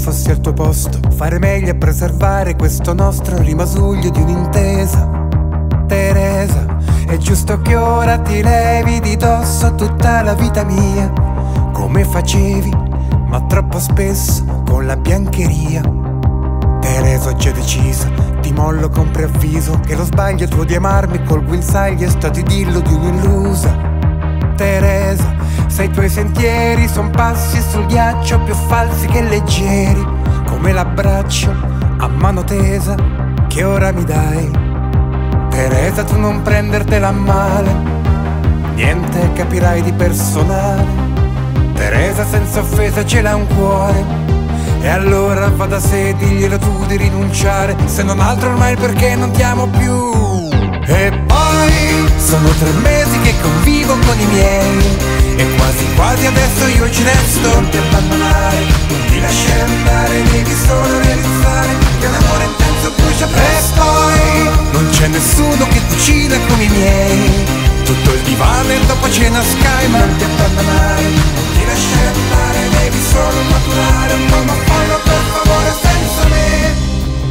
fossi al tuo posto, fare meglio a preservare questo nostro rimasuglio di un'intesa. Teresa, è giusto che ora ti levi di dosso tutta la vita mia, come facevi, ma troppo spesso con la biancheria. Teresa, ho già deciso, ti mollo con preavviso, che lo sbaglio tuo di amarmi col guinzaglio è stato idillo di un'illusa. Teresa, se i tuoi sentieri son passi sul ghiaccio più falsi che leggeri, come l'abbraccio a mano tesa che ora mi dai. Teresa, tu non prendertela a male, niente capirai di personale. Teresa, senza offesa ce l'ha un cuore, e allora va da sé, diglielo tu di rinunciare, se non altro ormai perché non ti amo più. E poi sono 3 mesi che convivo con i miei, e quasi quasi adesso io ci resto. Non ti abbandonare, non ti lasciare andare, devi solo realizzare che un amore intenso brucia presto. E poi non c'è nessuno che cucina come i miei, tutto il divano e dopo cena Sky. Ma non ti abbandonare, non ti lasciare andare, devi solo maturare un po', ma fallo per favore senza me.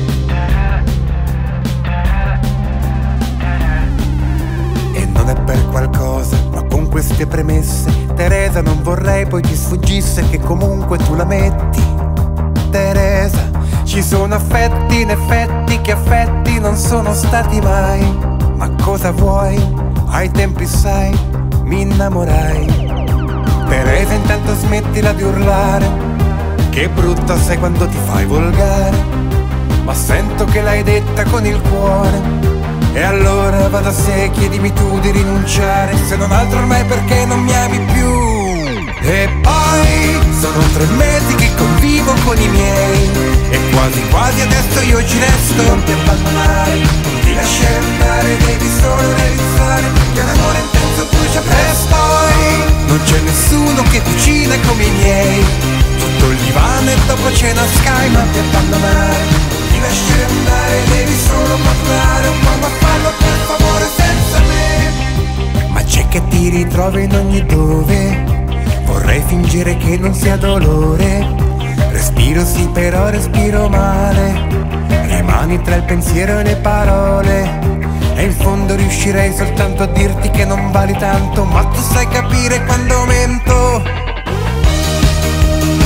E non è per qualcosa, ma con queste premesse, Teresa, non vorrei poi ti sfuggisse che comunque tu la metti. Teresa, ci sono affetti in effetti che affetti non sono stati mai, ma cosa vuoi? Ai tempi sai, mi innamorai. Teresa, intanto smettila di urlare, che brutta sei quando ti fai volgare, ma sento che l'hai detta con il cuore, e allora va da sé, chiedimi tu di rinunciare, se non altro ormai perché non mi ami più. E poi sono 3 mesi che convivo con i miei, e quasi quasi adesso io ci resto. Non ti abbandonare, non ti lasciare andare, devi solo realizzare che un amore intenso brucia presto. E non c'è nessuno che cucina come i miei, tutto il divano e dopo cena Sky. Non ti abbandonare, non ti lasciare andare, devi solo maturare un po', ma fallo per favore senza me. Ma c'è che ti ritrovi in ogni dove, vorrei fingere che non sia dolore. Respiro sì, però respiro male, rimani tra il pensiero e le parole, e in fondo riuscirei soltanto a dirti che non vali tanto, ma tu sai capire quando mento.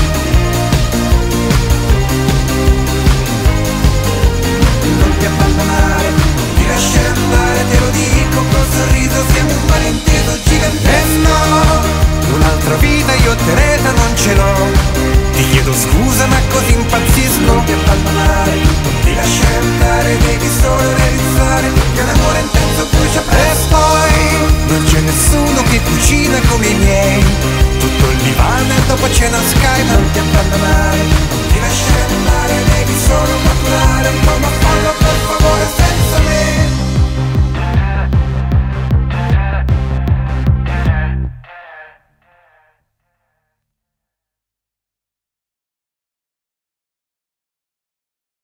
Non ti abbandonare,